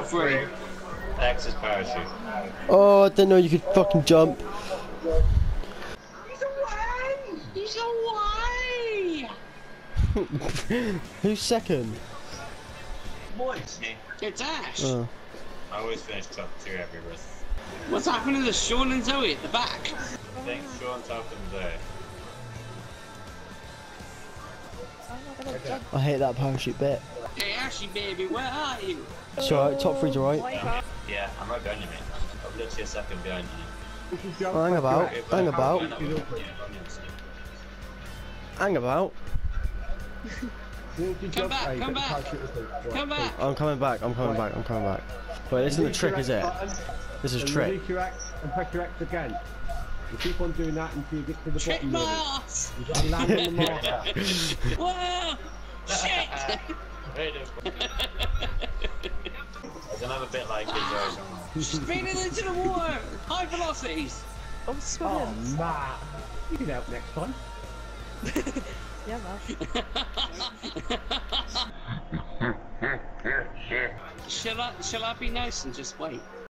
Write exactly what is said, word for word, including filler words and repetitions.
three. X is parachute. Oh, I didn't know you could fucking jump. He's away! He's away! Who's second? Boys, it's Ash. Oh. I always finish top two every race. What's happening to Sean and Zoe at the back? I think Sean's up and there. I hate that parachute bit. Hey Ashy baby, where are you? It's alright, top three's alright. Yeah, yeah, I'm right behind you, mate. I'm literally a second behind you. Oh, hang about, hang about, Yeah, hang about. Come back, come back, come back. I'm coming back, I'm coming back, I'm coming back. Wait, this isn't the trick, is it? This is trick. Release your X and press your X again. You keep on doing that until you get to the Trick bottom my of it. ass! You gotta land on the marker. Whoa! Shit! There's another bit like it there somewhere. Spinning into the water! High velocities! I'm swimming. Oh, Matt. You can help next time. Yeah, man. Shall I, shall I be nice and just wait?